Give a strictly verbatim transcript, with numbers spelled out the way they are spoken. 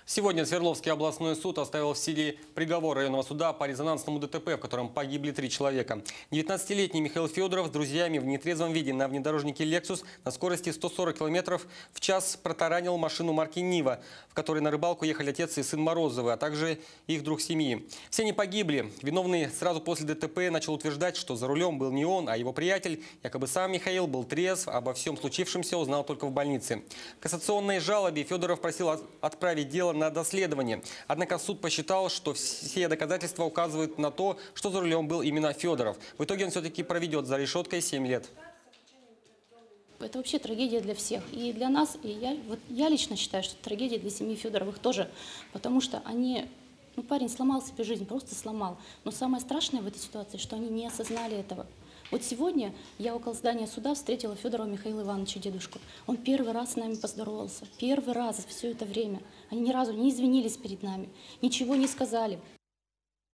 Сегодня Свердловский областной суд оставил в силе приговор районного суда по резонансному ДТП, в котором погибли три человека. девятнадцатилетний Михаил Федоров с друзьями в нетрезвом виде на внедорожнике «Лексус» на скорости сто сорок километров в час протаранил машину марки «Нива», в которой на рыбалку ехали отец и сын Морозовы, а также их друг семьи. Все они погибли. Виновный сразу после ДТП начал утверждать, что за рулем был не он, а его приятель. Якобы сам Михаил был трезв, обо всем случившемся узнал только в больнице. В кассационной жалобе Федоров просил отправить дело на доследование. Однако суд посчитал, что все доказательства указывают на то, что за рулем был именно Федоров. В итоге он все-таки проведет за решеткой семь лет. Это вообще трагедия для всех. И для нас, и я, вот я лично считаю, что это трагедия для семьи Федоровых тоже. Потому что они, ну парень сломал себе жизнь, просто сломал. Но самое страшное в этой ситуации, что они не осознали этого. Вот сегодня я около здания суда встретила Федорова Михаила Ивановича, дедушку. Он первый раз с нами поздоровался. Первый раз за все это время. Они ни разу не извинились перед нами, ничего не сказали.